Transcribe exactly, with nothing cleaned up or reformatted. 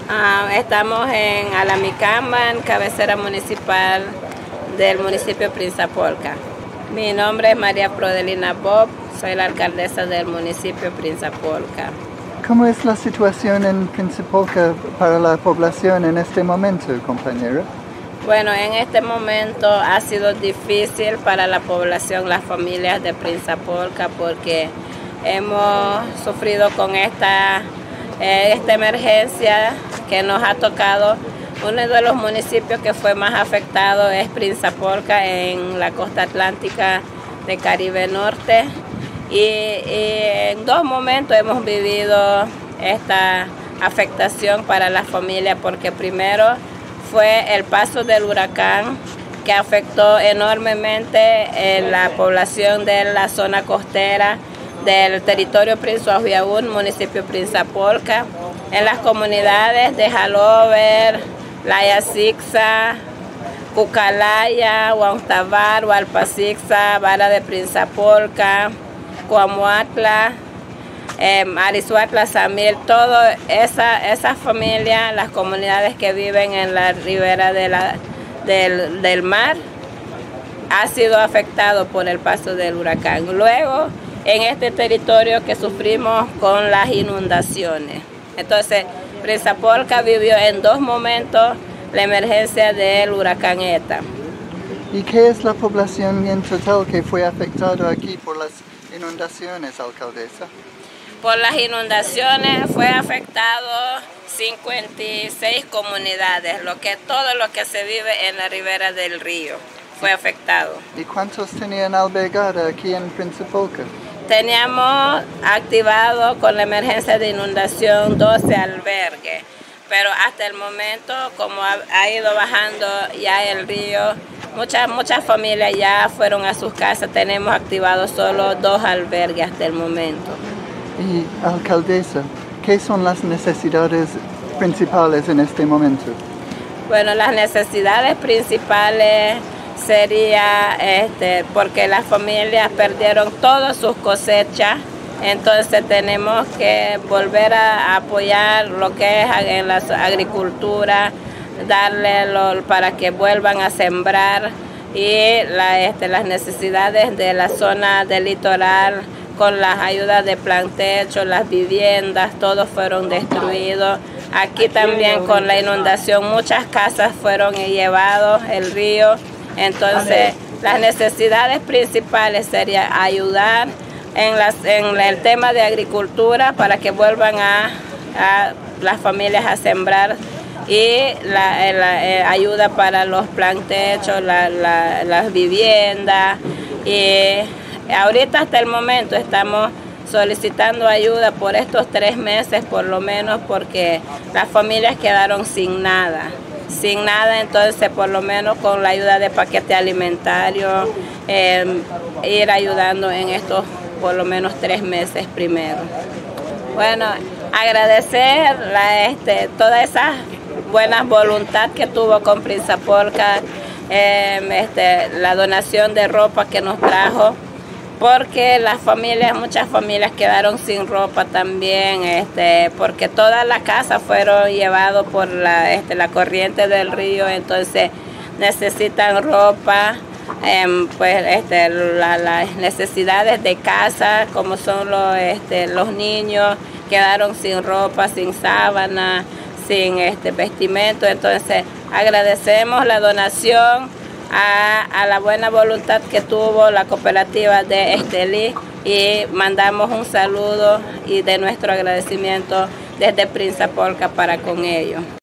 Ah, estamos en Alamicamban, cabecera municipal del municipio Prinzapolca. Mi nombre es María Prodelina Bob, soy la alcaldesa del municipio Prinzapolca. ¿Cómo es la situación en Prinzapolca para la población en este momento, compañera? Bueno, en este momento ha sido difícil para la población, las familias de Prinzapolca, porque hemos sufrido con esta, eh, esta emergencia que nos ha tocado. Uno de los municipios que fue más afectado es Prinzapolca, en la costa atlántica de Caribe Norte. Y, y en dos momentos hemos vivido esta afectación para la familia, porque primero fue el paso del huracán, que afectó enormemente en la población de la zona costera del territorio Prinzuahuiaún, municipio Prinzapolca, en las comunidades de Jalover, Layacixa, Cucalaya, Huantabar, Hualpacixa, Vara de Prinzapolca, Coamuatla, eh, Arizuatla, Samil, todas esa, esas familias, las comunidades que viven en la ribera de la, del, del mar, ha sido afectado por el paso del huracán. Luego, en este territorio que sufrimos con las inundaciones. Entonces, Prinzapolca vivió en dos momentos la emergencia del huracán ETA. ¿Y qué es la población en total que fue afectada aquí por las inundaciones, alcaldesa? Por las inundaciones fue afectado cincuenta y seis comunidades, lo que todo lo que se vive en la ribera del río fue afectado. ¿Y cuántos tenían albergada aquí en Prinzapolca? Teníamos activado con la emergencia de inundación doce albergues, pero hasta el momento, como ha, ha ido bajando ya el río, muchas, muchas familias ya fueron a sus casas. Tenemos activado solo dos albergues hasta el momento. Y, alcaldesa, ¿qué son las necesidades principales en este momento? Bueno, las necesidades principales sería este, porque las familias perdieron todas sus cosechas, entonces tenemos que volver a apoyar lo que es en la agricultura, darle lo, para que vuelvan a sembrar, y la, este, las necesidades de la zona del litoral con las ayudas de plan techo, las viviendas, todos fueron destruidos. Aquí también con la inundación muchas casas fueron llevados el río. Entonces, las necesidades principales serían ayudar en, las, en el tema de agricultura para que vuelvan a, a las familias a sembrar, y la, la eh, ayuda para los plantechos, la, la, las viviendas. Y ahorita hasta el momento estamos solicitando ayuda por estos tres meses por lo menos, porque las familias quedaron sin nada. Sin nada, entonces por lo menos con la ayuda de paquete alimentario, eh, ir ayudando en estos por lo menos tres meses primero. Bueno, agradecer la, este, toda esa buena voluntad que tuvo con Prinzapolca, eh, este, la donación de ropa que nos trajo, porque las familias, muchas familias quedaron sin ropa también, este, porque todas las casas fueron llevadas por la, este, la corriente del río, entonces necesitan ropa, eh, pues este, la, las necesidades de casa, como son los, este, los niños, quedaron sin ropa, sin sábana, sin este, vestimento. Entonces agradecemos la donación A, a la buena voluntad que tuvo la cooperativa de Estelí, y mandamos un saludo y de nuestro agradecimiento desde Prinzapolca para con ellos.